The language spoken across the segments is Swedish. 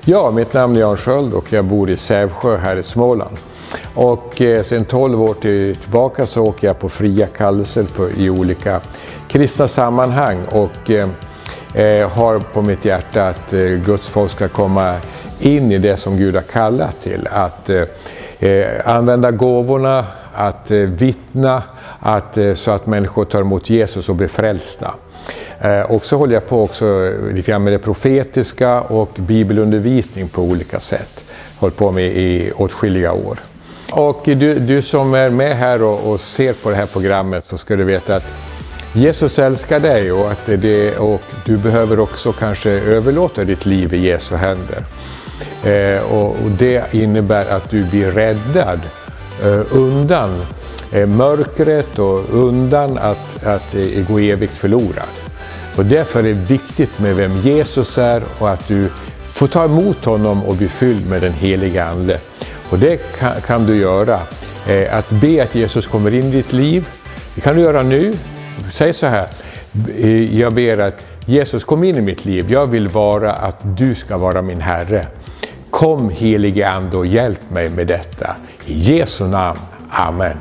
Ja, mitt namn är Jan Sköld och jag bor i Sävsjö här i Småland. Och sedan 12 år tillbaka så åker jag på fria kallelser i olika kristna sammanhang och har på mitt hjärta att Guds folk ska komma in i det som Gud har kallat till. Att använda gåvorna, att vittna, så att människor tar emot Jesus och blir frälsta. Och så håller jag på också lite grann med det profetiska och bibelundervisning på olika sätt. Håller på med i åtskilliga år. Och du som är med här och ser på det här programmet, så ska du veta att Jesus älskar dig och du behöver också kanske överlåta ditt liv i Jesu händer. Och det innebär att du blir räddad undan mörkret och undan att gå evigt förlorad. Och därför är det viktigt med vem Jesus är och att du får ta emot honom och bli fylld med den heliga ande. Och det kan du göra, att be att Jesus kommer in i ditt liv. Det kan du göra nu. Säg så här: jag ber att Jesus kom in i mitt liv. Jag vill att du ska vara min Herre. Kom helige ande och hjälp mig med detta. I Jesu namn. Amen.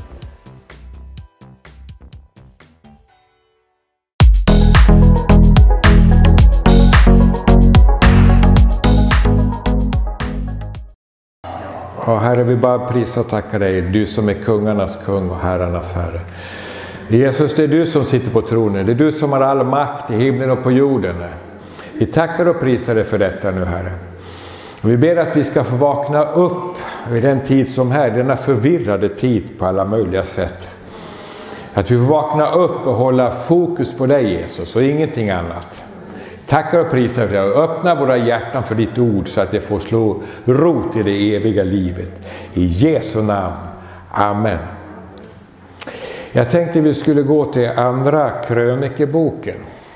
Ja, Herre, vi bara prisar och tackar dig, du som är kungarnas kung och herrarnas herre. Jesus, det är du som sitter på tronen, det är du som har all makt i himlen och på jorden. Vi tackar och prisar dig för detta nu, Herre. Och vi ber att vi ska få vakna upp i den tid som här, denna förvirrade tid på alla möjliga sätt. Att vi får vakna upp och hålla fokus på dig, Jesus, och ingenting annat. Tackar och prisar för det och öppna våra hjärtan för ditt ord så att det får slå rot i det eviga livet. I Jesu namn. Amen. Jag tänkte vi skulle gå till andra krönikeboken.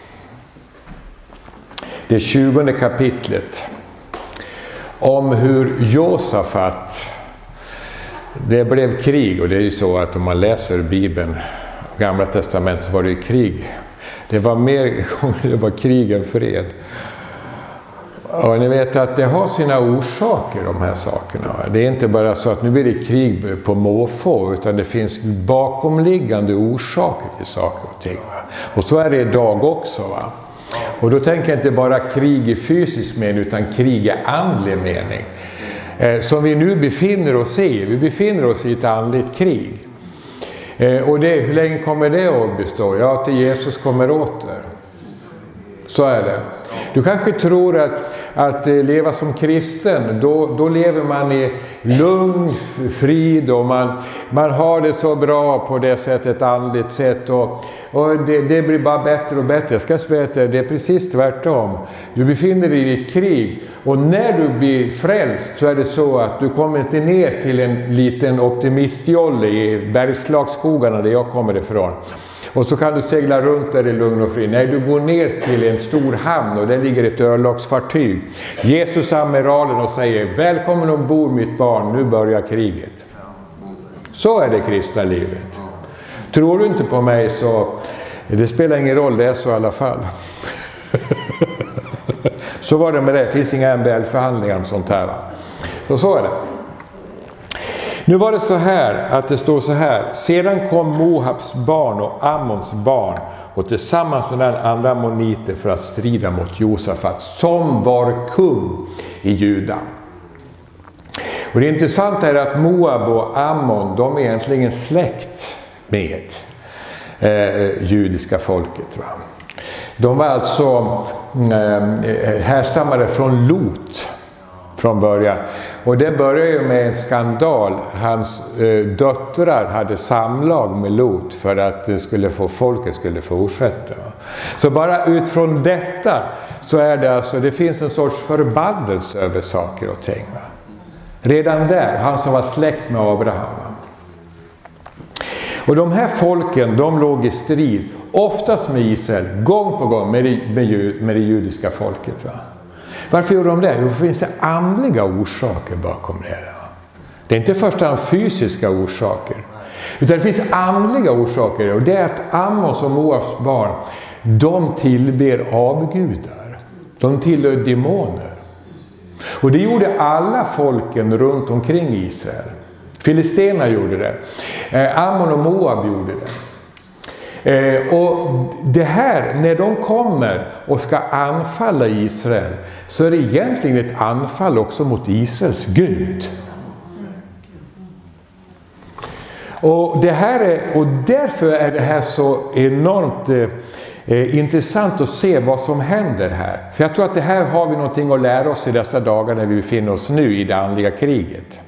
Det 20:e kapitlet. Om hur Josafat, det blev krig, och det är ju så att om man läser Bibeln, Gamla testamentet, så var det ju krig. Det var krig än fred. Och ni vet att det har sina orsaker, de här sakerna. Det är inte bara så att nu blir det krig på måfå, utan det finns bakomliggande orsaker till saker och ting. Och så är det idag också, va? Och då tänker jag inte bara krig i fysisk mening, utan krig i andlig mening. Som vi nu befinner oss i. Vi befinner oss i ett andligt krig. Och hur länge kommer det att bestå? Ja, till Jesus kommer åter. Så är det. Du kanske tror att leva som kristen, då lever man i lugn, frid och man har det så bra på det sättet, andligt sätt, och det blir bara bättre och bättre. Jag ska säga att det är precis tvärtom. Du befinner dig i ditt krig, och när du blir frälst så är det så att du kommer inte ner till en liten optimistjolle i Bergslagsskogarna där jag kommer ifrån. Och så kan du segla runt där i lugn och fri. Nej, du går ner till en stor hamn och där ligger ett örlogsfartyg. Jesus amiralen och säger: välkommen ombord mitt barn, nu börjar kriget. Så är det kristna livet. Tror du inte på mig så, det spelar ingen roll, det är så i alla fall. Så var det med det, det finns inga MBL-förhandlingar om sånt här, va? Så är det. Nu var det så här, att det står så här: sedan kom Moabs barn och Ammons barn och tillsammans med den andra ammoniter för att strida mot Josafat, som var kung i Juda. Och det intressanta är att Moab och Ammon, de är egentligen släkt med judiska folket, va? De var alltså härstammade från Lot från början. Och det började ju med en skandal. Hans döttrar hade samlag med Lot för att folket skulle fortsätta. Så bara utifrån detta så är det alltså, det finns en sorts förbannelse över saker och ting, va? Redan där, han som var släkt med Abraham. Och de här folken, de låg i strid, oftast med Israel, gång på gång med det judiska folket, va? Varför gjorde de det? Jo, det finns andliga orsaker bakom det. Det är inte först och främst fysiska orsaker, utan det finns andliga orsaker. Och det är att Ammons och Moabs barn, de tillber avgudar. De tillhör demoner. Och det gjorde alla folken runt omkring Israel. Filisterna gjorde det. Ammon och Moab gjorde det. Och det här, när de kommer och ska anfalla Israel, så är det egentligen ett anfall också mot Israels Gud. Och därför är det här så enormt intressant att se vad som händer här. För jag tror att det här har vi någonting att lära oss i dessa dagar när vi befinner oss nu i det andliga kriget.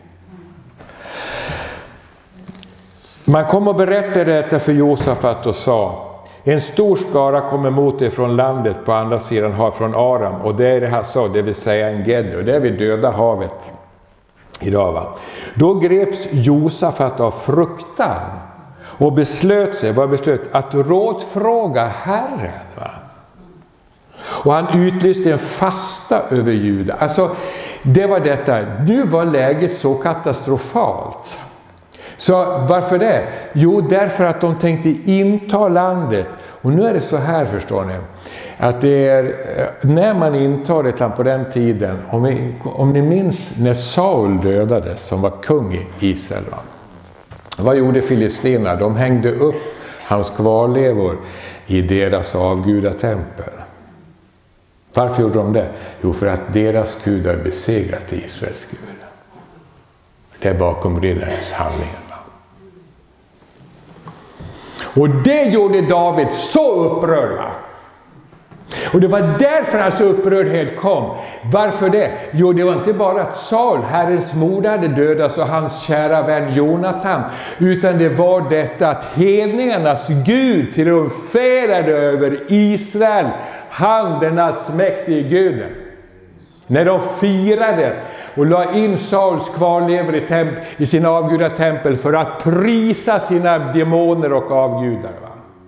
Man kom och berättade detta för Josafat och sa: en stor skara kommer mot dig från landet på andra sidan havet, från Aram, och det är det här så, det vill säga en Gedi, och det är vid Döda havet idag, va? Då greps Josafat av fruktan och beslöt att rådfråga Herren, va? Och han utlyste en fasta över Juda. Alltså, det var detta. Nu var läget så katastrofalt. Så varför det? Jo, därför att de tänkte inta landet. Och nu är det så här, förstår ni, att det är när man intar ett land på den tiden, om ni minns när Saul dödades som var kung i Israel, va? Vad gjorde filisterna? De hängde upp hans kvarlevor i deras avgudatempel. Varför gjorde de det? Jo, för att deras gudar besegrat Israels gud. Det är bakom deras handlingar. Och det gjorde David så upprörd, va? Och det var därför hans upprördhet kom. Varför det? Jo, det var inte bara att Saul, Herrens moder, hade dödats och hans kära vän Jonatan, utan det var detta att hedningarnas Gud triumferade över Israel, han den allsmäktige Guden. När de firade och la in Sauls kvarlevor i sina avgudatempel för att prisa sina demoner och avgudar, va?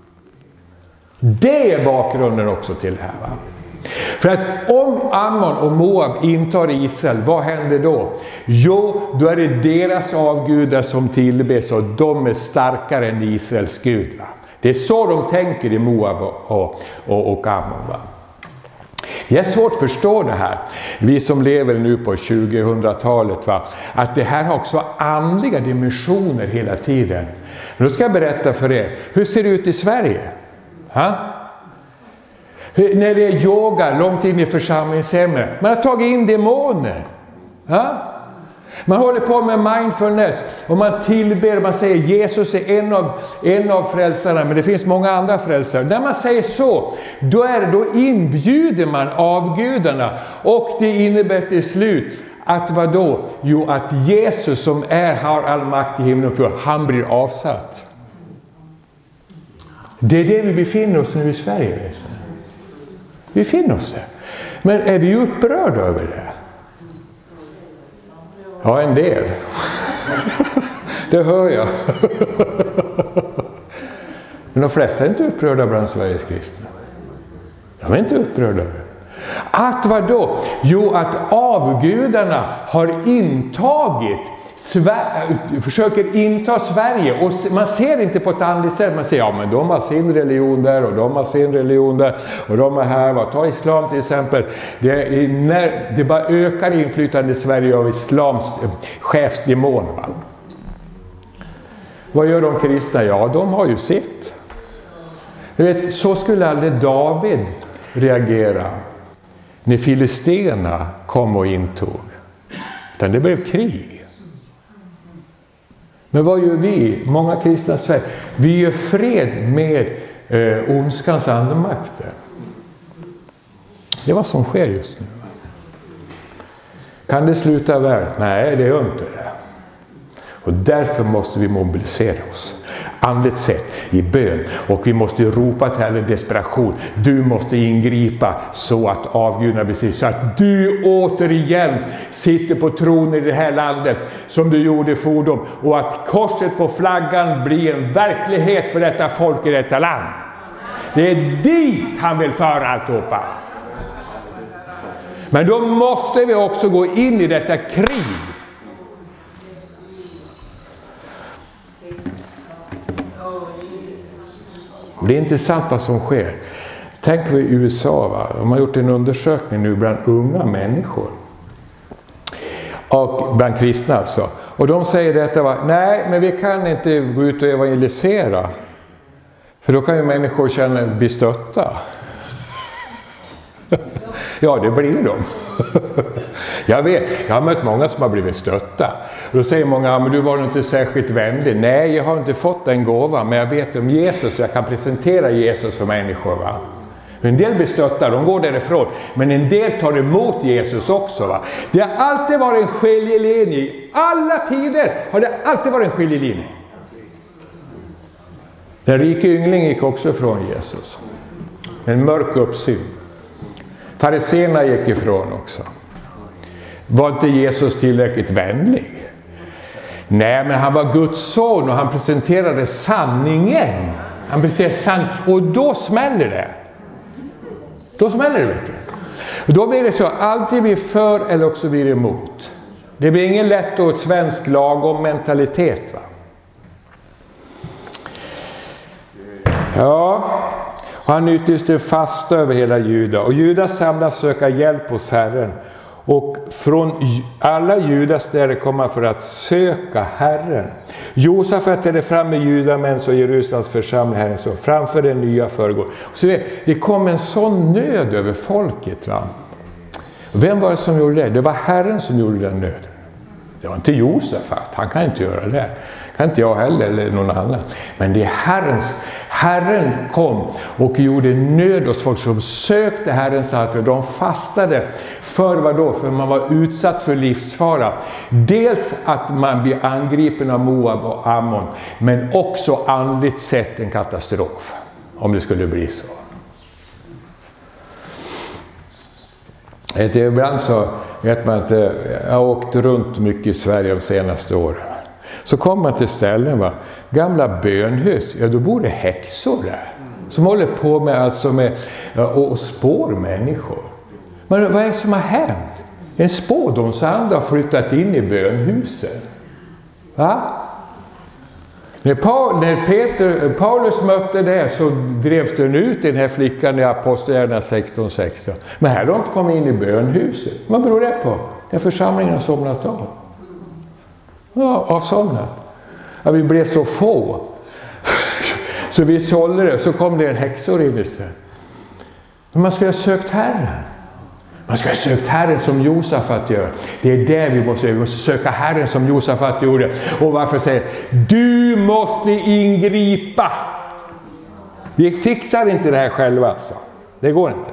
Det är bakgrunden också till det här, va? För att om Ammon och Moab intar Israel, vad händer då? Jo, då är det deras avgudar som tillbes och de är starkare än Israels Gud, va? Det är så de tänker i Moab och Ammon, va? Det är svårt att förstå det här. Vi som lever nu på 2000-talet, va? Att det här har också andliga dimensioner hela tiden. Men då ska jag berätta för er. Hur ser det ut i Sverige? Ha? När det är yoga långt in i församlingshemmet. Man har tagit in demoner. Ha? Man håller på med mindfulness och man tillber, man säger Jesus är en av frälsarna, men det finns många andra frälsare. När man säger så, då inbjuder man avgudarna, och det innebär till slut att vad då? Jo, att Jesus som har all makt i himlen och jorden, han blir avsatt. Det är det vi befinner oss nu i Sverige. Vi befinner oss där. Men är vi upprörda över det? Ja, en del. Det hör jag. Men de flesta är inte upprörda bland Sveriges kristna. De är inte upprörda. Att vad då? Jo, att avgudarna har försöker inta Sverige, och man ser inte på ett andligt sätt. Man säger, ja men de har sin religion där och de har sin religion där och de är här. Ta islam till exempel. Det bara ökar inflytande i Sverige av islams chefsdemon, va? Vad gör de kristna? Ja, de har ju sett. Så skulle aldrig David reagera när filisterna kom och intog. Utan det blev krig. Men vad gör vi? Många kristna Sverige. Vi gör fred med ondskans andemakter. Det är vad som sker just nu. Kan det sluta väl? Nej, det gör inte det. Och därför måste vi mobilisera oss. Andligt sett, i bön. Och vi måste ropa till alla desperation. Du måste ingripa så att avgudarna blir, så att du återigen sitter på tronen i det här landet som du gjorde i fordom. Och att korset på flaggan blir en verklighet för detta folk i detta land. Det är dit han vill föra alltihopa. Men då måste vi också gå in i detta krig. Det är intressant vad som sker. Tänk på i USA, va? De har gjort en undersökning nu bland unga människor. Och bland kristna alltså. Och de säger detta va, nej men vi kan inte gå ut och evangelisera. För då kan ju människor bli stötta. Ja, det blir de. Jag vet, jag har mött många som har blivit stötta. Då säger många, men du var inte särskilt vänlig. Nej, jag har inte fått den gåvan, men jag vet om Jesus, jag kan presentera Jesus för människor va. En del blir stötta, de går därifrån. Men en del tar emot Jesus också va. Det har alltid varit en skiljelinje. I alla tider har det alltid varit en skiljelinje. Den rike yngling gick också från Jesus. En mörk uppsyn. Fariséerna gick ifrån också. Var inte Jesus tillräckligt vänlig? Nej, men han var Guds son och han presenterade sanningen. Han presenterade sanningen och då smäller det. Då smäller det, vet du. Då blir det så, alltid vi för eller också vi är emot. Det blir ingen lätt och ett svensk lagom mentalitet va. Ja, han utlyste fasta över hela Juda. Och Juda samlas söka hjälp hos Herren. Och från alla Judas städer kommer för att söka Herren. Josafat trädde fram med judamäns och Jerusalems församling Herren så framför den nya föregår. Så det kom en sån nöd över folket va. Vem var det som gjorde det? Det var Herren som gjorde den nöden. Det var inte Josafat, han kan inte göra det. Kan inte jag heller eller någon annan. Men det är Herren kom och gjorde nöd hos folk som sökte Herren så att de fastade för vad då? För man var utsatt för livsfara. Dels att man blir angripen av Moab och Ammon, men också andligt sett en katastrof om det skulle bli så. Ibland så vet man att jag har åkt runt mycket i Sverige de senaste åren. Så kommer man till ställen va, gamla bönhus, ja då bor det häxor där. Som håller på med, alltså med och spår människor. Men vad är det som har hänt? En spådomsande har flyttat in i bönhusen. Va? När Paulus mötte det så drevs den ut den här flickan i Apostlagärningarna 16:16. Men här har de inte kommit in i bönhuset. Vad beror det på? Den församlingen har somnat av. Ja, avsomnat. Ja, vi blev så få. Så vi sålde det, så kom det en häxor in istället. Men man skulle ha sökt Herren. Man ska ha sökt Herren som Josafat gör. Det är det vi måste söka Herren som Josafat gjorde. Och varför säger du måste ingripa. Vi fixar inte det här själva alltså. Det går inte.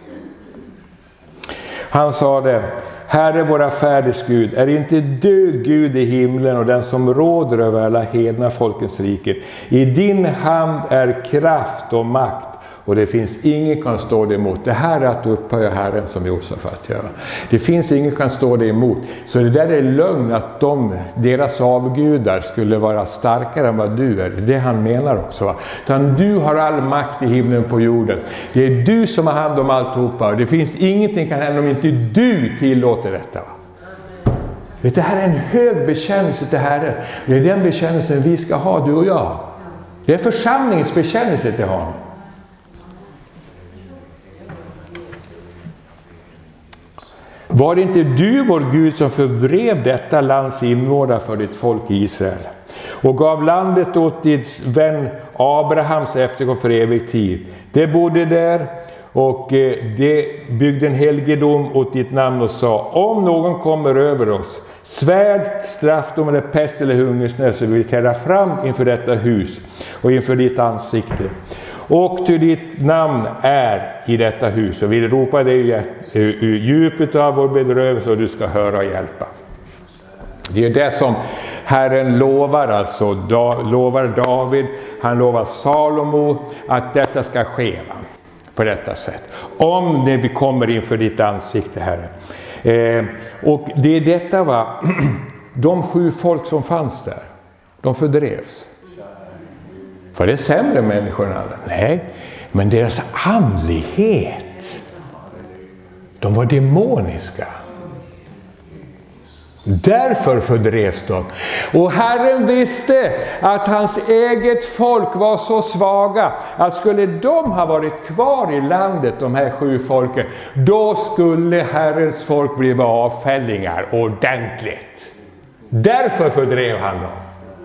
Han sa det. Herre våra fäders Gud, är inte du Gud i himlen och den som råder över alla hedna folkens riken? I din hand är kraft och makt och det finns ingen kan stå det emot. Det här är att upphöja Herren som Josafat gör. Det finns ingen kan stå det emot. Så det där är lögn att deras avgudar skulle vara starkare än vad du är. Det han menar också va. Utan du har all makt i himlen på jorden. Det är du som har hand om alltihopa. Det finns ingenting kan hända om inte du tillåter detta va. Det här är en hög bekännelse till Herren. Det är den bekännelsen vi ska ha, du och jag. Det är församlingens bekännelse till honom. Var det inte du, vår Gud, som fördrev detta lands invånare för ditt folk Israel och gav landet åt ditt vän Abrahams efterkom för evig tid? Det bodde där och det byggde en helgedom åt ditt namn och sa, om någon kommer över oss, svärd, straffdom eller pest eller hungersnöd, så vill vi träda fram inför detta hus och inför ditt ansikte. Och till ditt namn är i detta hus. Och vi ropar dig ur djupet av vår bedrövelse och du ska höra och hjälpa. Det är det som Herren lovar alltså. Lovar David, han lovar Salomo att detta ska ske på detta sätt. Om vi kommer inför ditt ansikte, Herre. Och det är detta va. De 7 folk som fanns där, de fördrevs. För det är sämre människor än andra. Nej, men deras andlighet. De var demoniska. Därför fördrevs de. Och Herren visste att hans eget folk var så svaga att skulle de ha varit kvar i landet, de här 7 folken, då skulle Herrens folk bli avfällingar ordentligt. Därför fördrev han dem.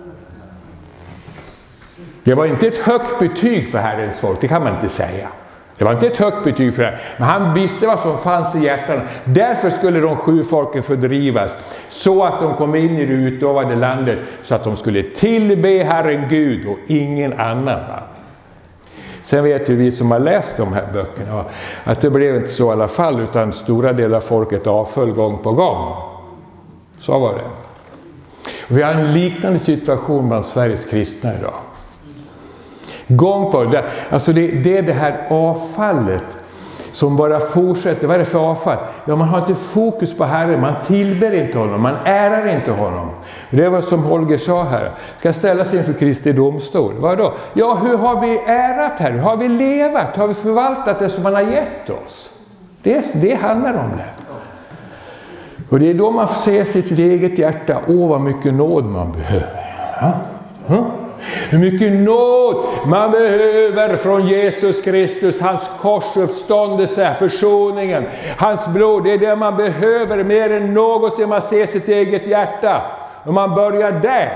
Det var inte ett högt betyg för Herrens folk, det kan man inte säga. Det var inte ett högt betyg för det, men han visste vad som fanns i hjärtan. Därför skulle de 7 folken fördrivas, så att de kom in i det utlovade landet, så att de skulle tillbe Herren Gud och ingen annan. Sen vet ju vi som har läst de här böckerna att det blev inte så i alla fall, utan stora delar av folket avföll gång på gång. Så var det. Och vi har en liknande situation bland Sveriges kristna idag. Gång på det. Alltså det är det här avfallet som bara fortsätter. Vad är det för avfall? Ja, man har inte fokus på Herren, man tillber inte honom, man ärar inte honom. Det var som Holger sa här, ska ställas inför Kristi domstol. Vad då? Ja, hur har vi ärat här? Hur har vi levat? Har vi förvaltat det som han har gett oss? Det handlar om det. Och det är då man ser sitt eget hjärta, vad mycket nåd man behöver. Ja? Hur mycket nåd man behöver från Jesus Kristus, hans korsuppståndelse, försoningen, hans blod. Det är det man behöver mer än någonsin. Man ser sitt eget hjärta och man börjar där.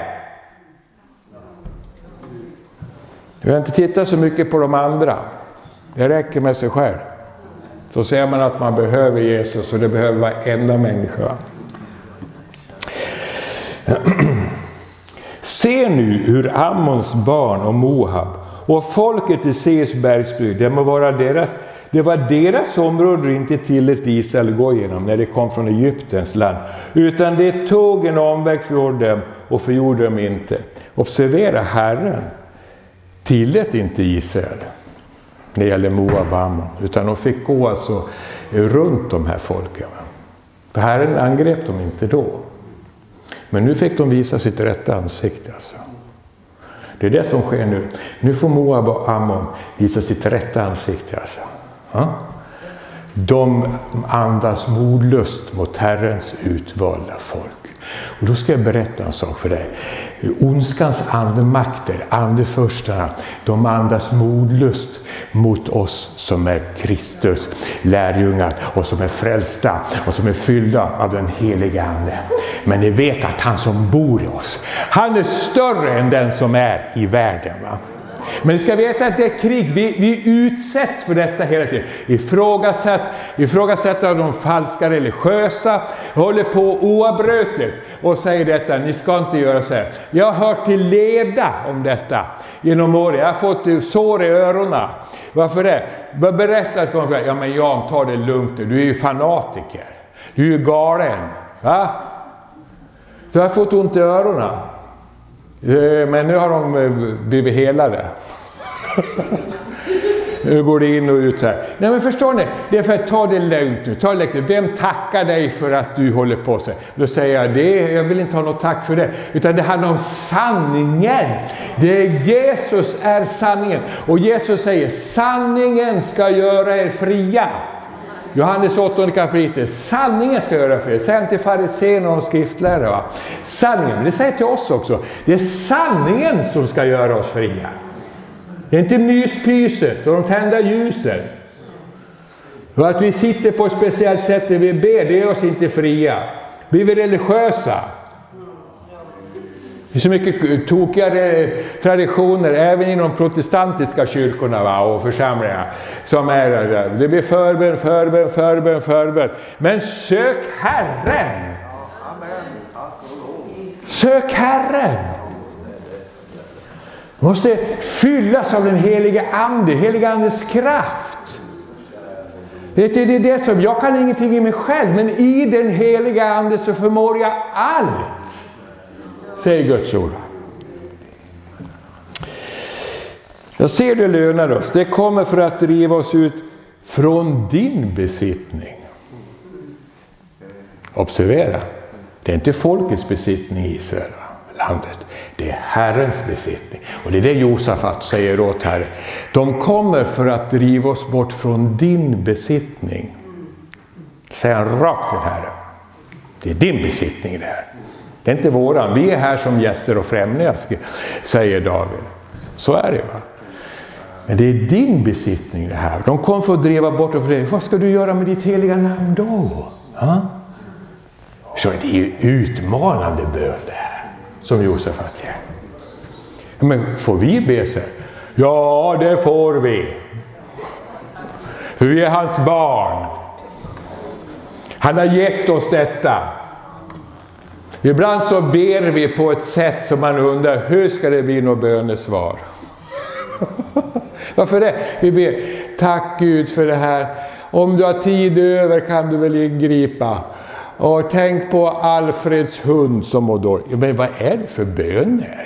Du har inte tittat så mycket på de andra. Det räcker med sig själv. Så ser man att man behöver Jesus, och det behöver varenda människa. Se nu hur Ammons barn och Moab och folket i Seers bergsbygd, det var deras område och inte tillät Israel gå igenom när det kom från Egyptens land, utan det tog en omväg från dem och förgjorde dem inte. Observera, Herren tillät inte Israel när det gäller Moab och Ammon, utan de fick gå alltså runt de här folken. För Herren angrep dem inte då. Men nu fick de visa sitt rätta ansikte. Alltså. Det är det som sker nu. Nu får Moab och Ammon visa sitt rätta ansikte. Alltså. Ja? De andas modlust mot Herrens utvalda folk. Och då ska jag berätta en sak för dig. Ondskans andemakter, andefurstarna, de andas modlust mot oss som är Kristus lärjungar och som är frälsta och som är fyllda av den heliga ande. Men ni vet att han som bor i oss, han är större än den som är i världen. Va? Men ni ska veta att det är krig. Vi utsätts för detta hela tiden. Ifrågasätta av de falska religiösa. Håller på oavbrutet och säger detta. Ni ska inte göra så här. Jag har hört till leda om detta genom året. Jag har fått sår i öronen. Varför det? Jag berättar att ja, men Jan, ta det lugnt. Du är ju fanatiker. Du är ju galen. Va? Så jag har fått ont i öronen. Men nu har de blivit helade. Nu går det in och ut så här. Nej, men förstår ni? Det är för att ta det lugnt nu. Ta det lugnt. Vem tackar dig för att du håller på sig? Då säger jag vill inte ha något tack för det. Utan det handlar om sanningen. Det är Jesus är sanningen. Och Jesus säger, sanningen ska göra er fria. Johannes 8 kapitel. Sanningen ska göra fred. Säg till fariséerna och skriftlärare. Va? Sanningen. Det säger till oss också. Det är sanningen som ska göra oss fria. Det är inte myspyset och de tända ljusen. Och att vi sitter på ett speciellt sätt när vi ber, det är oss inte fria. Blir vi religiösa? Det är så mycket tokigare traditioner även inom protestantiska kyrkorna, va, och församlingar som är där. Det blir förbön. Men sök Herren. Sök Herren. Måste fyllas av den heliga andes kraft. Det är det som, jag kan ingenting i mig själv, men i den heliga ande så förmår jag allt. Säger Guds ord. Jag ser det lönar oss. Det kommer för att driva oss ut från din besittning. Observera. Det är inte folkets besittning i Israel, landet. Det är Herrens besittning. Och det är det Josafat säger åt Herren. De kommer för att driva oss bort från din besittning. Säger han rakt till Herren. Det är din besittning det här. Det är inte våran. Vi är här som gäster och främlingar, säger David. Så är det, va? Men det är din besittning det här. De kommer för att driva bort och för dig. Vad ska du göra med ditt heliga namn då? Ja? Så det är ju utmanande bön det här. Som Josafat ger. Men får vi be sig? Ja, det får vi. För vi är hans barn. Han har gett oss detta. Ibland så ber vi på ett sätt som man undrar, hur ska det bli något bönesvar? Varför det? Vi ber, tack Gud för det här. Om du har tid över kan du väl ingripa. Och tänk på Alfreds hund som mår dåligt. Men vad är det för böner?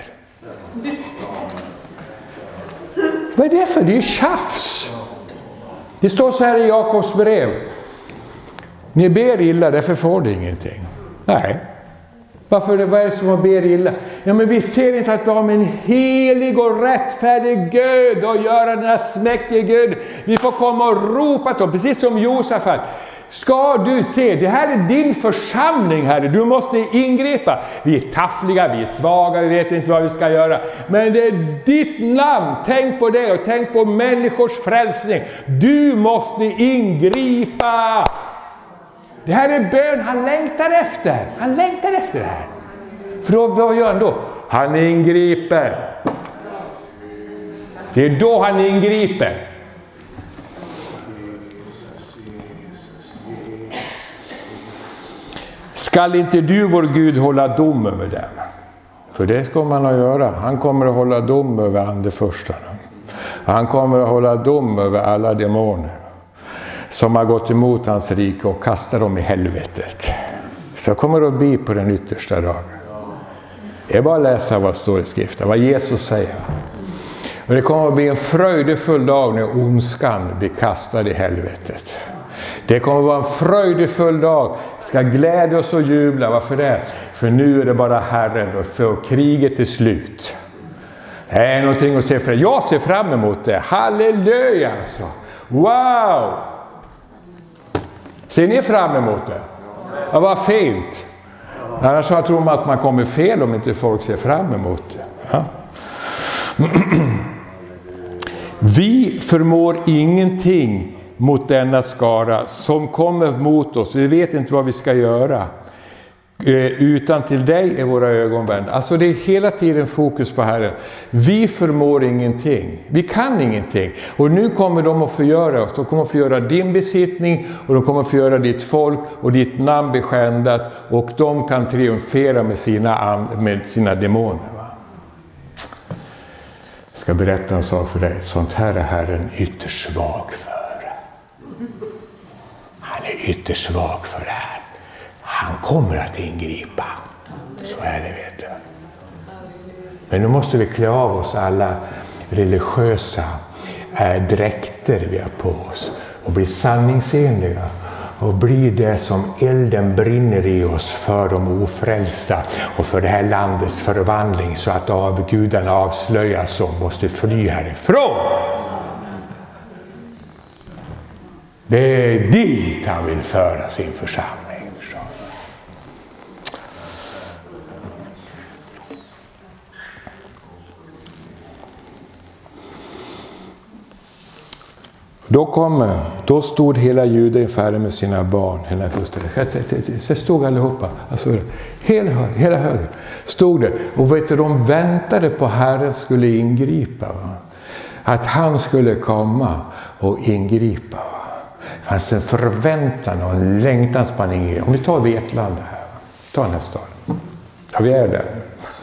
Vad är det för? Det är tjafs. Det står så här i Jakobs brev. Ni ber illa, därför får det ingenting. Nej. Varför vad är det som man ber illa? Ja, men vi ser inte att de är en helig och rättfärdig Gud och göra den här smäktiga Gud. Vi får komma och ropa till dem, precis som Josafat. Ska du se, det här är din församling här. Du måste ingripa. Vi är taffliga, vi är svaga, vi vet inte vad vi ska göra. Men det är ditt namn. Tänk på det och tänk på människors frälsning. Du måste ingripa. Det här är bön han längtar efter. Han längtar efter det här. För då, vad gör han då? Han ingriper. Det är då han ingriper. Skall inte du, vår Gud, hålla dom över dem? För det ska man att göra. Han kommer att hålla dom över andefurstarna. Han kommer att hålla dom över alla demoner som har gått emot hans rike och kastar dem i helvetet. Så kommer det att bli på den yttersta dagen. Det är bara att läsa vad står i skriften, vad Jesus säger. Och det kommer att bli en fröjdefull dag när ondskan blir kastad i helvetet. Det kommer att vara en fröjdefull dag. Vi ska glädja oss och jubla. Varför det? För nu är det bara Herren och för kriget är slut. Det är någonting att se fram emot. Jag ser fram emot det. Halleluja alltså. Wow! Ser ni fram emot det? Ja, vad fint. Annars tror man att man kommer fel om inte folk ser fram emot det. Ja. Vi förmår ingenting mot denna skara som kommer mot oss. Vi vet inte vad vi ska göra. Utan till dig är våra ögon vända. Alltså det är hela tiden fokus på Herren. Vi förmår ingenting. Vi kan ingenting. Och nu kommer de att förgöra oss. De kommer att förgöra din besittning. Och de kommer att förgöra ditt folk. Och ditt namn blir skändat. Och de kan triumfera med sina demoner. Va? Jag ska berätta en sak för dig. Sånt här är Herren ytterst svag för. Han är ytterst svag för det här. Han kommer att ingripa. Så är det, vet du. Men nu måste vi klä av oss alla religiösa dräkter vi har på oss. Och bli sanningsenliga. Och bli det som elden brinner i oss för de ofrälsta. Och för det här landets förvandling. Så att avgudarna avslöjas och måste fly härifrån. Det är dit han vill föra sin församling. Då stod hela Judeen färdig med sina barn. Så stod allihopa. Alltså, hela höger stod det. Och vet du, de väntade på Herren skulle ingripa. Va? Att han skulle komma och ingripa. Va? Det fanns en förväntan och en längtan på ingrepp. Om vi tar Vetlanda här. Va? Ta den här staden. Ja, vi är där.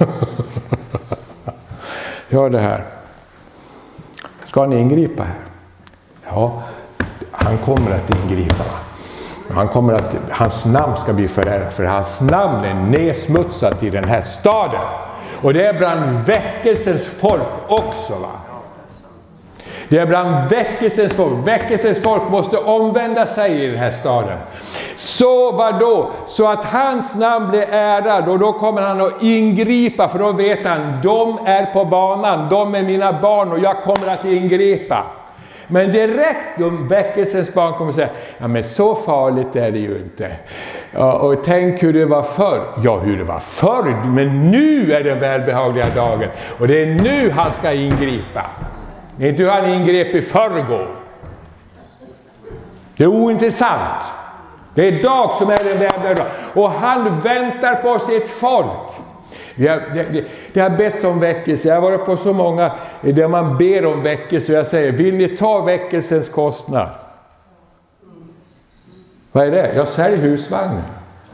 Ja, det här. Ska ni ingripa här? Ja, han kommer att ingripa. Hans namn ska bli förärat, för hans namn är nedsmutsat i den här staden. Och det är bland väckelsens folk också, va? Det är bland väckelsens folk. Väckelsens folk måste omvända sig i den här staden. Så vad då? Så att hans namn blir ärad, och då kommer han att ingripa, för då vet han, de är på banan, de är mina barn och jag kommer att ingripa. Men direkt om väckelsens barn kommer att säga, ja men så farligt är det ju inte. Ja, och tänk hur det var förr. Ja, hur det var förr. Men nu är den välbehagliga dagen. Och det är nu han ska ingripa. Det är inte hur han ingrep i förrgår. Det är ointressant. Det är dag som är den välbehagliga dag. Och han väntar på sitt folk. Det har bett om väckelse. Jag har varit på så många där man ber om väckelse. Och jag säger, vill ni ta väckelsens kostnad? Vad är det? Jag säljer husvagnen.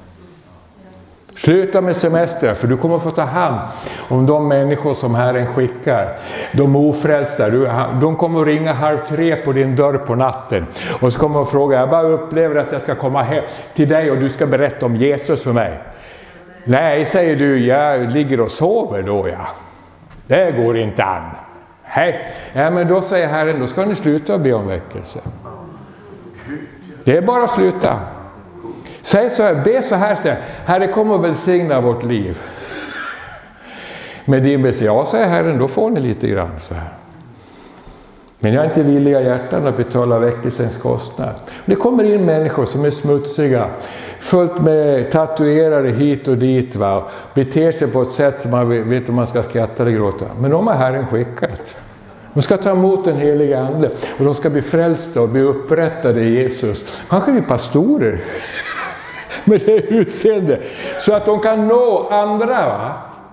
Sluta med semester, för du kommer att få ta hand om de människor som Herren skickar. De ofrälsta. De kommer att ringa 2:30 på din dörr på natten. Och så kommer de att fråga, jag bara upplever att jag ska komma hem till dig och du ska berätta om Jesus för mig. Nej, säger du, jag ligger och sover då, ja. Det går inte an. Hej. Ja, men då säger Herren, då ska ni sluta be om väckelse. Det är bara att sluta. Säg så här, be så här, Herre kommer att välsigna vårt liv. Med din bes, ja, säger Herren, då får ni lite grann så här. Men jag är inte villiga hjärtan att betala väckelsens kostnad. Det kommer in människor som är smutsiga, fullt med tatuerare hit och dit, va? Beter sig på ett sätt som man vet om man ska skratta eller gråta. Men de har Herren skickat. De ska ta emot den heliga ande och de ska bli frälsta och bli upprättade i Jesus. Kanske bli pastorer med det utseende, så att de kan nå andra, va?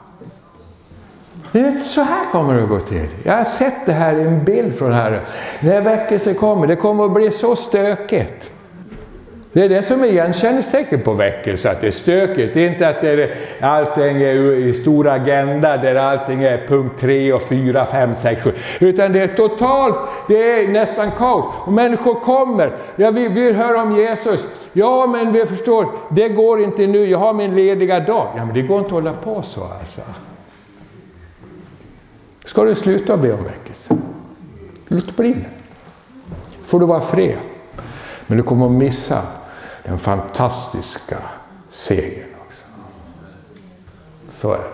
Så här kommer det att gå till. Jag har sett det här i en bild från Herren. När väckelse kommer, det kommer att bli så stökigt. Det är det som är igenkänningstecken på väckelse, att det är stökigt. Det är inte att allting är i stor agenda där allting är punkt 3 och 4, 5, 6, 7. Utan det är totalt, det är nästan kaos. Och människor kommer, ja, vi vill höra om Jesus. Ja, men vi förstår, det går inte nu, jag har min lediga dag. Ja, men det går inte att hålla på så alltså. Ska du sluta be om väckelse? Låt bli det. Får du vara fred. Men du kommer att missa den fantastiska segern också. Så är det.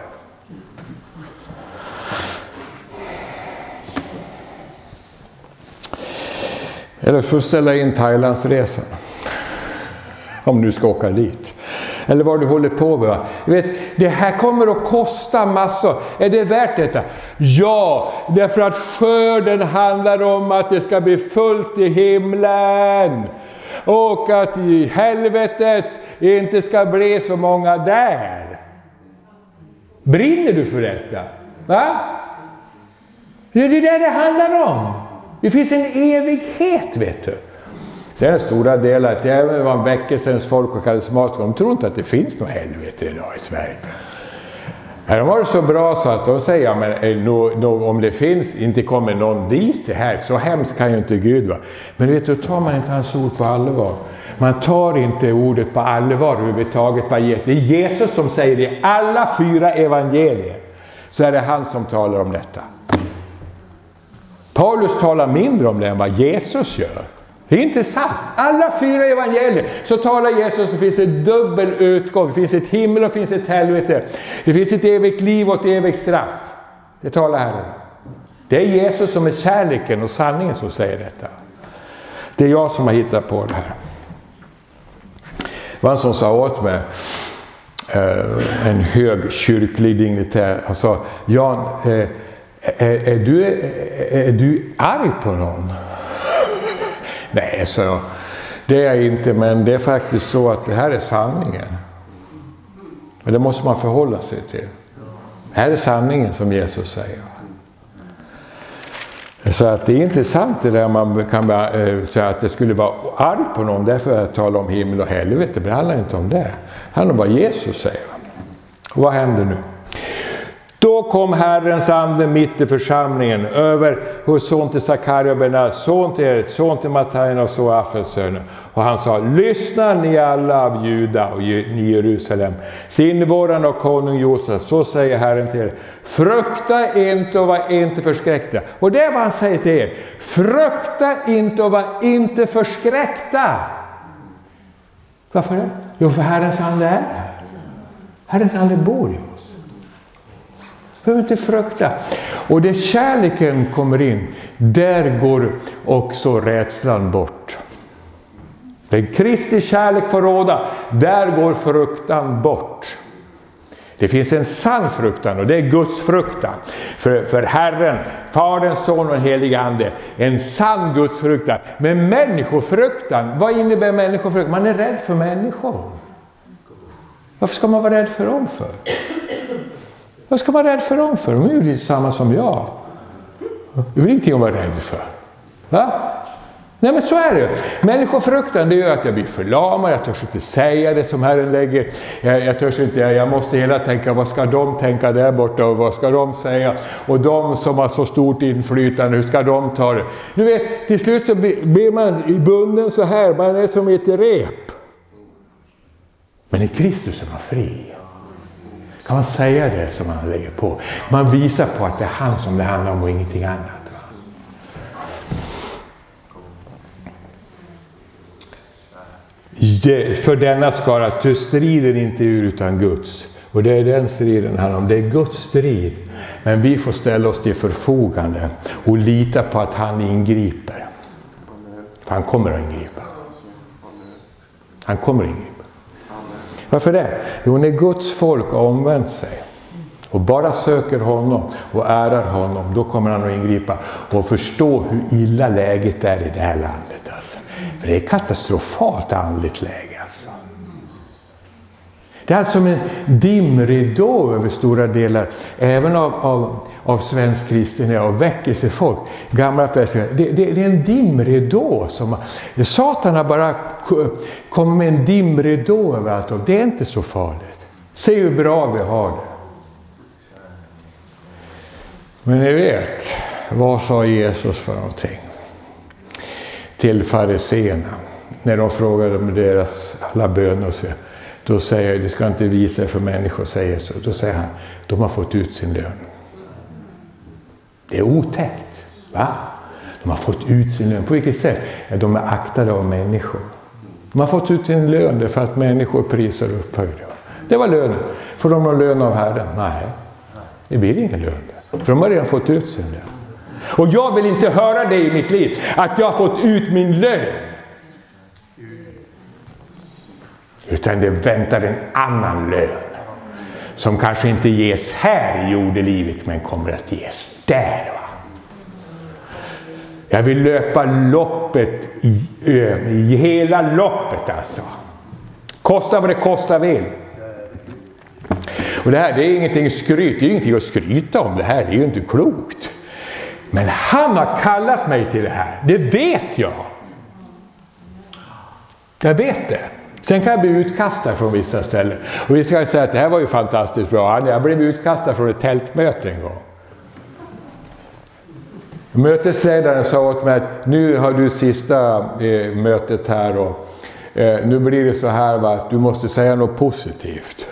Eller för att ställa in Thailandsresan. Om du ska åka dit. Eller vad du håller på med. Vet, det här kommer att kosta massor. Är det värt detta? Ja, därför att skörden handlar om att det ska bli fullt i himlen. Och att i helvetet inte ska bli så många där. Brinner du för detta? Va? Det är det det handlar om. Det finns en evighet, vet du. Sen är stora delar att även var väckelsens folk och karismatiker, de tror inte att det finns något helvete idag i Sverige. De var så bra så att de säger, men om det finns, inte kommer någon dit det här, så hemskt kan ju inte Gud vara. Men vet du, tar man inte hans ord på allvar. Man tar inte ordet på allvar överhuvudtaget. Det är Jesus som säger det i alla 4 evangelier. Så är det han som talar om detta. Paulus talar mindre om det än vad Jesus gör. Det är intressant. Alla 4 evangelier så talar Jesus att det finns ett dubbel utgång. Det finns ett himmel och det finns ett helvete. Det finns ett evigt liv och ett evigt straff. Det talar Herren. Det är Jesus som är kärleken och sanningen som säger detta. Det är jag som har hittat på det här. Det var en som sa åt mig, en hög kyrklig dignitär. Han sa, Jan, är du arg på någon? Nej, så det är jag inte, men det är faktiskt så att det här är sanningen. Men det måste man förhålla sig till. Det här är sanningen som Jesus säger. Så att det är intressant det där man kan säga att det skulle vara arg på någon därför att tala om himmel och helvete. Det handlar inte om det. Det handlar om vad Jesus säger. Och vad händer nu? Då kom Herrens ande mitt i församlingen över hos son till Sakaria och Benas, son till Erik, son till Mattajna och så Affels söner. Och han sa, lyssna ni alla av Juda och ni Jerusalem, invånarna och konung Josef, så säger Herren till er, frukta inte och var inte förskräckta. Och det är vad han säger till er, frukta inte och var inte förskräckta. Varför det? Jo, för Herrens ande är här. Herrens ande bor i oss. Behöver inte frukta. Och där kärleken kommer in, där går också rädslan bort. Där Kristi kärlek får råda, där går fruktan bort. Det finns en sann fruktan och det är Guds fruktan. För Herren, Fadern, Son och Helig Ande. En sann Guds fruktan. Men människofruktan, vad innebär människofruktan? Man är rädd för människor. Varför ska man vara rädd för dem för? Vad ska man vara rädd för dem för? De är ju samma som jag. Det är ingenting att vara rädd för. Va? Nej, men så är det. Människofruktan, det gör att jag blir förlamad. Jag törs inte säga det som Herren lägger. Jag törs inte, jag måste hela tänka, vad ska de tänka där borta och vad ska de säga? Och de som har så stort inflytande, hur ska de ta det? Du vet, till slut så blir man bunden så här, man är som ett rep. Men i Kristus är man fri. Kan man säga det som man lägger på? Man visar på att det är han som det handlar om och ingenting annat. För denna skara, att du strider inte utan Guds. Och det är den striden handlar om. Det är Guds strid. Men vi får ställa oss till förfogande och lita på att han ingriper. För han kommer att ingripa. Han kommer att ingripa. Varför det? Jo, när Guds folk har omvänt sig och bara söker honom och ärar honom, då kommer han att ingripa och förstå hur illa läget är i det här landet. Alltså. För det är katastrofalt andligt läge. Alltså. Det är alltså en dimridå över stora delar, även av svensk kristenhet och väckelsefolk. Gamla fästingar. Det är en dimridå. Satan har bara kommit med en dimridå över allt. Och det är inte så farligt. Se hur bra vi har det. Men ni vet, vad sa Jesus för någonting till fariseerna när de frågade om deras alla böner och så. Då säger jag, det ska inte visa för människor, säger så. Då säger han, de har fått ut sin lön. Det är otäckt, va? De har fått ut sin lön. På vilket sätt? Ja, de är aktade av människor. De har fått ut sin lön därför att människor prisar och upphöjda. Det var lönen. Får de någon lön av Herren? Nej, det blir ingen lön. För de har redan fått ut sin lön. Och jag vill inte höra det i mitt liv, att jag har fått ut min lön. Utan det väntar en annan lön. Som kanske inte ges här i jordelivet, men kommer att ges där. Va? Jag vill löpa loppet i hela loppet alltså. Kosta vad det kostar vill. Och det här, det är ingenting skryt, det är ingenting att skryta om det här, det är ju inte klokt. Men han har kallat mig till det här, det vet jag. Jag vet det. Sen kan jag bli utkastad från vissa ställen. Och vi ska säga att det här var ju fantastiskt bra. Jag blev utkastad från ett tältmöte en gång. Mötesledaren sa åt mig att nu har du sista mötet här och nu blir det så här, va, att du måste säga något positivt.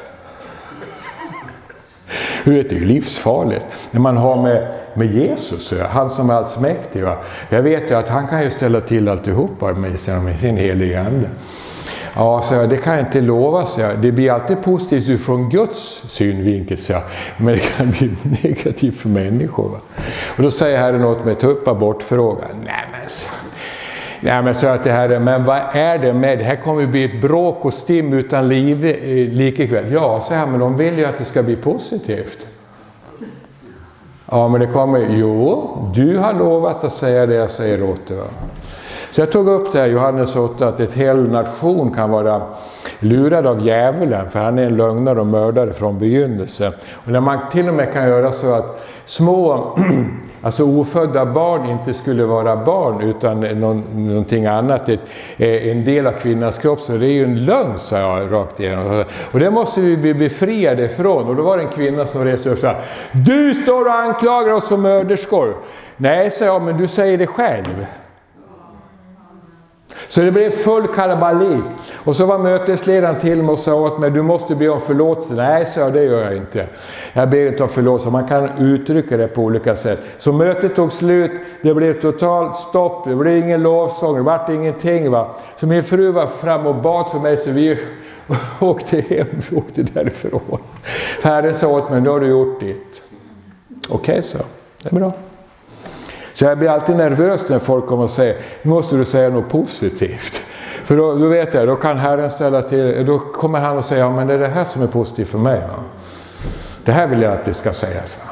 Du vet, det är ju livsfarligt. När man har med Jesus, han som är allsmäktig. Va? Jag vet ju att han kan ju ställa till alltihopa med sin heliga ande. Ja, så det kan jag inte lova, så det blir alltid positivt från Guds synvinkel, så men det kan bli negativt för människor. Va? Och då säger Herren åt mig, ta upp abortfrågan. Nej men så att det här, men vad är det med det? Här kommer det bli ett bråk och stim utan liv likväl. Ja, så här, men de vill ju att det ska bli positivt. Ja, men det kommer, jo, du har lovat att säga det jag säger åt dig. Va? Så jag tog upp det här, Johannes 8, att ett hel nation kan vara lurad av djävulen, för han är en lögnare och mördare från begynnelse. Och när man till och med kan göra så att små, alltså ofödda barn inte skulle vara barn utan någonting annat, en del av kvinnans kropp, så det är ju en lögn, sa jag rakt igenom. Och det måste vi bli befriade ifrån. Och då var det en kvinna som reste upp och sa, du står och anklagar oss som mörderskor. Nej, sa jag, men du säger det själv. Så det blev full kalabalik. Och så var mötesledaren till mig och sa åt mig, du måste be om förlåtelse. Nej, så jag, det gör jag inte. Jag ber inte om förlåtelse. Man kan uttrycka det på olika sätt. Så mötet tog slut. Det blev totalt stopp. Det blev ingen lovsång. Det var ingenting. Va? Så min fru var fram och bad för mig, så vi åkte hem. Vi åkte därifrån. Herren sa åt mig, nu har du gjort ditt. Okej, så. Det är bra. Så jag blir alltid nervös när folk kommer och säger, nu måste du säga något positivt. För då vet jag, då kan Herren ställa till, då kommer han att säga, ja men det är det här som är positivt för mig. Va? Det här vill jag att det ska sägas. Va?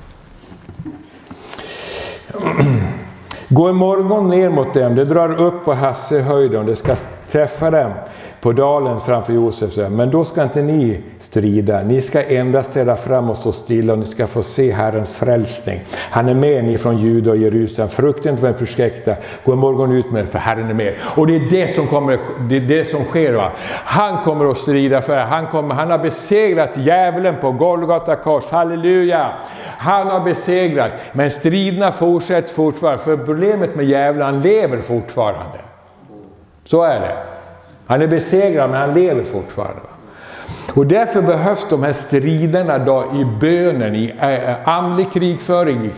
Gå imorgon ner mot dem, det drar upp på Hassehöjden, det ska träffa dem på dalen framför Josef. Men då ska inte ni strida, ni ska endast träda fram och stå stilla och ni ska få se Herrens frälsning. Han är med ni från Juda och Jerusalem, frukta inte vem förskräckta, gå imorgon ut med för Herren är med. Och det är det som sker. Va? Han kommer att strida för han har besegrat djävulen på Golgata kors, halleluja! Han har besegrat, men striderna fortsätter fortfarande, för problemet med djävulen, han lever fortfarande. Så är det. Han är besegrad men han lever fortfarande. Och därför behövs de här striderna då i bönen, i andlig krigföring,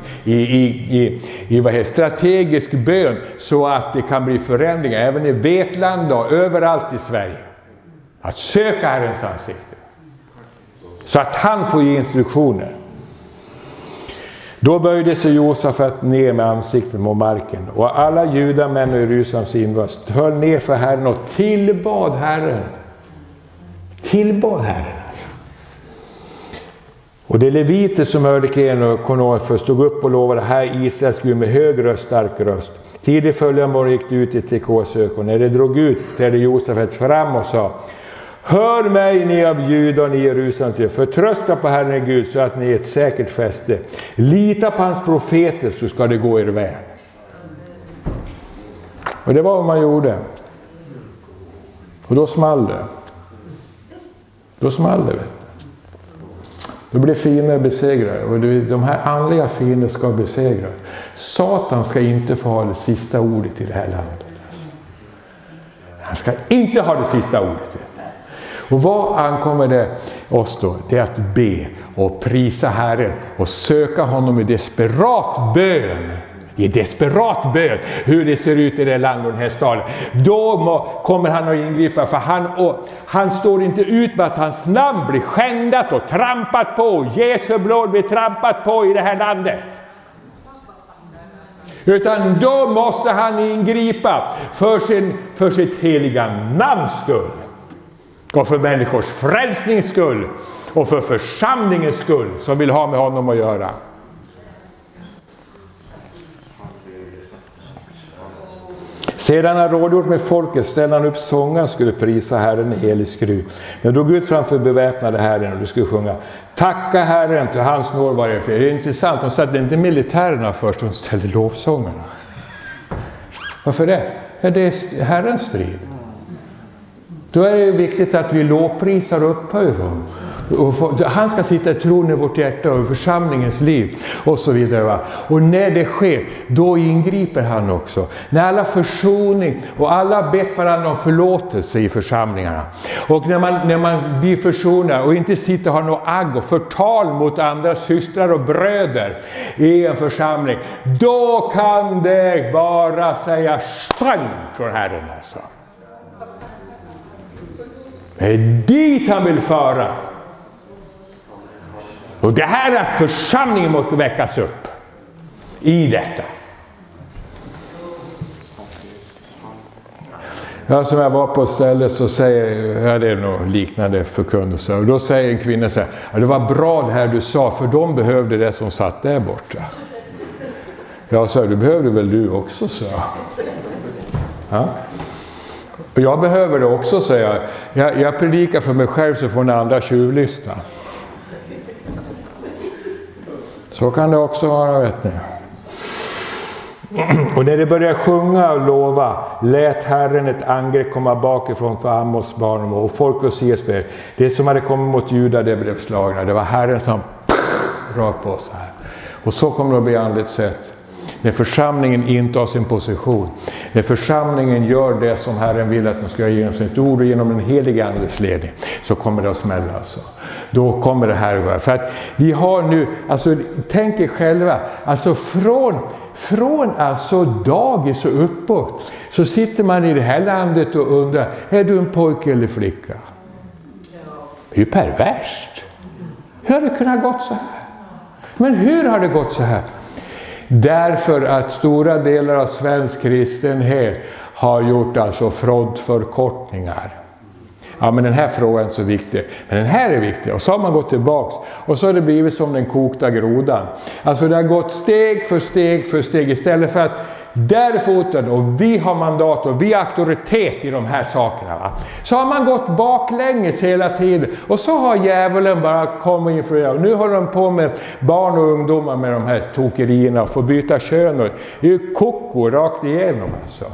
i strategisk bön, så att det kan bli förändringar även i Vetlanda och överallt i Sverige. Att söka Herrens ansikte. Så att han får ge instruktioner. Då böjde sig Josafat ner med ansiktet mot marken, och alla judamän och Jerusalems invånare föll ner för Herren och tillbad Herren. Tillbad Herren alltså. Och de leviter som hörde Ken och Konor stod upp och lovade, här Israels Gud med hög röst, stark röst. Tidigt följande morgon gick det ut i Tekosök, och när det drog ut trädde Josafat fram och sa, hör mig ni av Juda och ni Jerusalem, förtrösta på Herren Gud så att ni är ett säkert fäste. Lita på hans profeter så ska det gå er väl. Och det var vad man gjorde. Och då small det. Då small det. Då blir fiender besegrade. Och de här andliga fiender ska besegra. Satan ska inte få ha det sista ordet i det här landet. Han ska inte ha det sista ordet. Och vad ankommer det oss då? Det är att be och prisa Herren och söka honom i desperat bön. I desperat bön, hur det ser ut i det landet och den här staden. Då kommer han att ingripa, för han står inte ut med att hans namn blir skändat och trampat på. Jesu blod blir trampat på i det här landet. Utan då måste han ingripa för sitt heliga namns skull. Och för människors frälsnings skull. Och för församlingens skull som vill ha med honom att göra. Sedan han rådgjort med folket ställde han upp sången skulle prisa Herren i helig skruv. Jag drog ut framför beväpnade Herren och du skulle sjunga tacka Herren till hans nåd var det. Det är intressant, de sa att det inte är militärerna först som ställde lovsångerna. Varför det? Ja, det är Herrens strid. Då är det viktigt att vi lovprisar och upphöjer honom. Han ska sitta i tron i vårt hjärta och i församlingens liv och så vidare. Va? Och när det sker, då ingriper han också. När alla försoning och alla bett varandra om förlåtelse i församlingarna. Och när man blir försonad och inte sitter och har något agg och förtal mot andra systrar och bröder i en församling. Då kan det bara säga stang från Herren alltså. Det är dit han vill föra. Och det här är att församlingen måste väckas upp i detta. Ja, som jag var på stället så säger jag, det är nog liknande förkunnelse. Och då säger en kvinna så här, ja, det var bra det här du sa, för de behövde det som satt där borta. Jag sa, det behövde väl du också, så. Ja. Och jag behöver det också, säger jag predikar för mig själv så får den andra tjuvlyssna. Så kan det också vara, vet ni. Och när det började sjunga och lova lät Herren ett angrepp komma bakifrån för Amos barn och folk och Siesberg. Det som hade kommit mot Juda, det blev slagna. Det var Herren som rakt på så här. Och så kommer det att bli andligt sett. När församlingen intar sin position. När församlingen gör det som Herren vill att de ska göra genom sitt ord och genom den heliga andes ledning. Så kommer det att smälla alltså. Då kommer det här att vara. För att vi har nu, alltså tänk er själva. Alltså från alltså dagis och uppåt. Så sitter man i det här landet och undrar. Är du en pojke eller flicka? Det är ju perverst. Hur har det kunnat gått så här? Men hur har det gått så här? Därför att stora delar av svensk kristenhet har gjort alltså frontförkortningar. Ja, men den här frågan är inte så viktig. Men den här är viktig. Och så har man gått tillbaks. Och så har det blivit som den kokta grodan. Alltså det har gått steg för steg för steg. Istället för att där är foten och vi har mandat och vi har auktoritet i de här sakerna. Va? Så har man gått baklänges hela tiden. Och så har djävulen bara kommit inför det. Och nu håller de på med barn och ungdomar med de här tokerierna och får byta kön. Och det är ju koko rakt igenom alltså.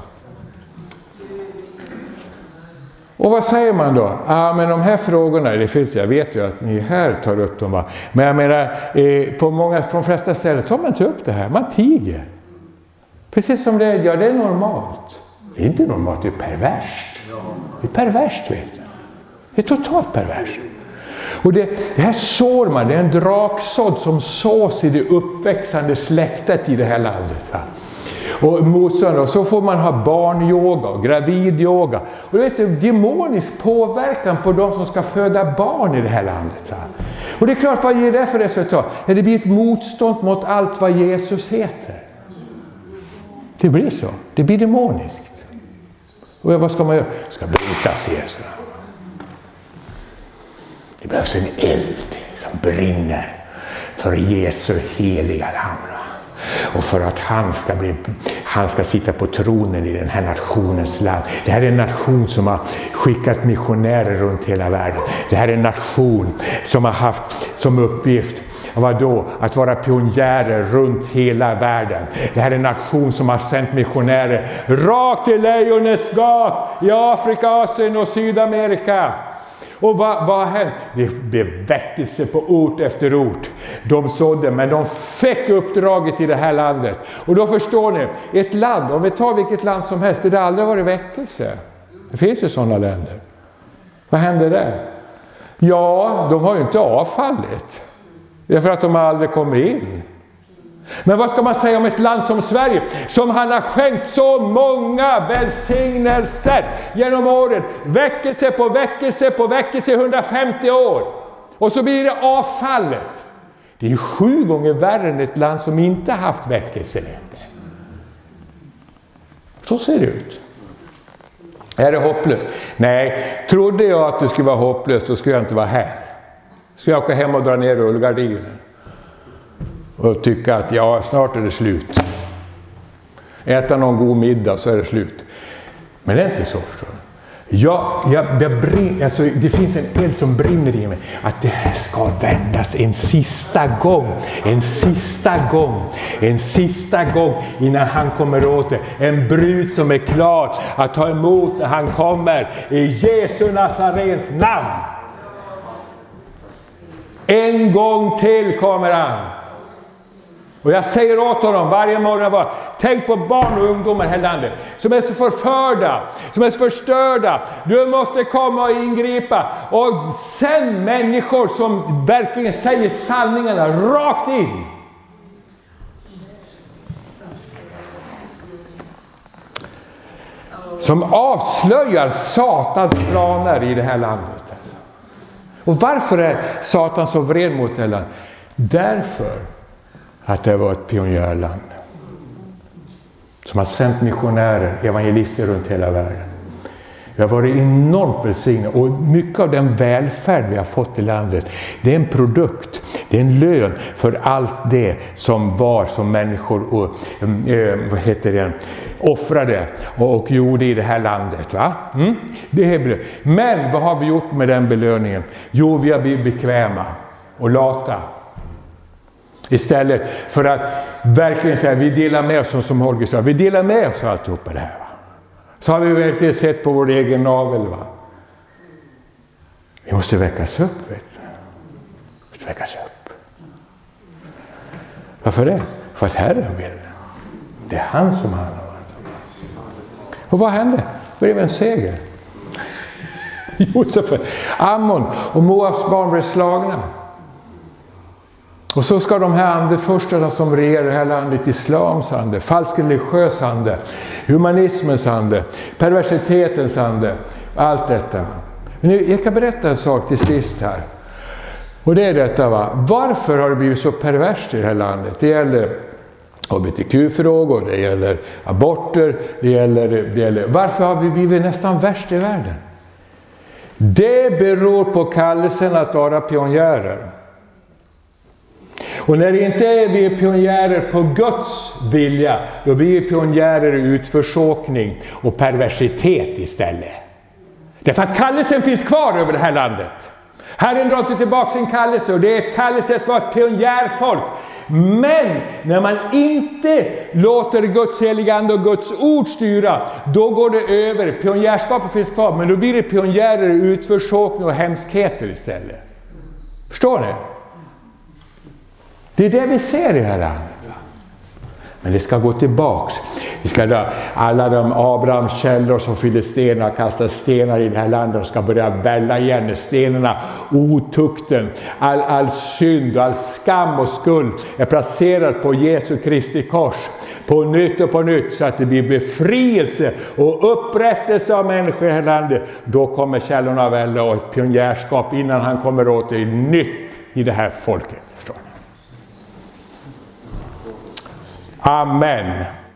Och vad säger man då? Ja, men de här frågorna, det finns, jag vet ju att ni här tar upp dem. Va? Men jag menar, på de flesta ställen tar man inte upp det här. Man tiger. Precis som det är normalt. Det är inte normalt, det är perverst. Det är perverst, vet du. Det är totalt perverst. Och det här sår man, det är en draksådd som sås i det uppväxande släktet i det här landet. Va? Och motståndare, och så får man ha barnyoga och gravidyoga. Och du vet, demonisk påverkan på de som ska föda barn i det här landet. Va? Och det är klart, vad ger det för resultat? Ja, det blir ett motstånd mot allt vad Jesus heter. Det blir så. Det blir demoniskt. Och vad ska man göra? Det ska brytas Jesus. Det behövs en eld som brinner för Jesu heliga namn. Och för att han ska sitta på tronen i den här nationens land. Det här är en nation som har skickat missionärer runt hela världen. Det här är en nation som har haft som uppgift att vara pionjärer runt hela världen. Det här är en nation som har sänt missionärer rakt till Lejonets gap i Afrika, Asien och Sydamerika. Och vad hände? Det blev väckelse på ort efter ort. De sådde, men de fick uppdraget i det här landet. Och då förstår ni, ett land, om vi tar vilket land som helst, det har aldrig varit väckelse. Det finns ju sådana länder. Vad hände där? Ja, de har ju inte avfallit. Det är för att de aldrig kommer in. Men vad ska man säga om ett land som Sverige, som han har skänkt så många välsignelser genom åren, väckelse på väckelse på väckelse, 150 år, och så blir det avfallet. Det är 7 gånger värre än ett land som inte haft väckelse. Så ser det ut. Är det hopplöst? Nej, trodde jag att det skulle vara hopplöst, då skulle jag inte vara här. Ska jag åka hem och dra ner rullgardinen och tycka att ja, snart är det slut. Äta någon god middag så är det slut. Men det är inte så, förstår du. Alltså, det finns en eld som brinner i mig. Att det här ska vändas en sista gång. En sista gång. En sista gång innan han kommer åt det. En brud som är klar att ta emot när han kommer. I Jesu Nazarens namn. En gång till kommer han. Och jag säger åt honom varje morgon, tänk på barn och ungdomar här i landet som är så förförda, som är så förstörda. Du måste komma och ingripa. Och sen människor som verkligen säger sanningarna rakt in. Som avslöjar Satans planer i det här landet. Och varför är Satan så vred mot det här landet? Därför att det var ett pionjärland som har sänt missionärer, evangelister runt hela världen. Vi har varit enormt välsignade, och mycket av den välfärd vi har fått i landet, det är en produkt, det är en lön för allt det som var som människor och, offrade och gjorde i det här landet. Va? Det är, men vad har vi gjort med den belöningen? Jo, vi har blivit bekväma och lata. Istället för att verkligen säga, vi delar med oss, som Holger sa, vi delar med oss alltihopa det här. Va? Så har vi verkligen sett på vår egen navel. Va? Vi måste väckas upp, vet du. Vi måste väckas upp. Varför det? För att Herren vill. Det är han som handlar. Och vad hände? Det blev en seger. Josef, Ammon och Moabs barn blev slagna. Och så ska de här andefurstarna som regerar det här landet, islams ande, falsk religiös ande, humanismens ande, perversitetens ande, allt detta. Men jag kan berätta en sak till sist här. Och det är detta, va? Varför har det blivit så perverst i det här landet? Det gäller hbtq-frågor, det gäller aborter, det gäller... Varför har vi blivit nästan värst i världen? Det beror på kallelsen att vara pionjärer. Och när det inte är vi pionjärer på Guds vilja, då blir vi pionjärer i utförsåkning och perversitet istället. Därför att kallelsen finns kvar över det här landet. Herren drar tillbaka sin kallelse, och det är ett kallelse att vara ett pionjärfolk. Men när man inte låter Guds heliga ande och Guds ord styra, då går det över. Pionjärskapet finns kvar, men då blir det pionjärer i utförsåkning och hemskheter istället. Förstår ni? Det är det vi ser i det här landet. Men det ska gå tillbaks. Vi ska dra alla de Abrahams källor som filisterna kastar stenar i det här landet och ska börja välla igen stenarna. Otukten, all synd och all skam och skuld är placerad på Jesu Kristi kors. På nytt så att det blir befrielse och upprättelse av människor i det här landet. Då kommer källorna välla och ett pionjärskap innan han kommer åt det nytt i det här folket. Amen.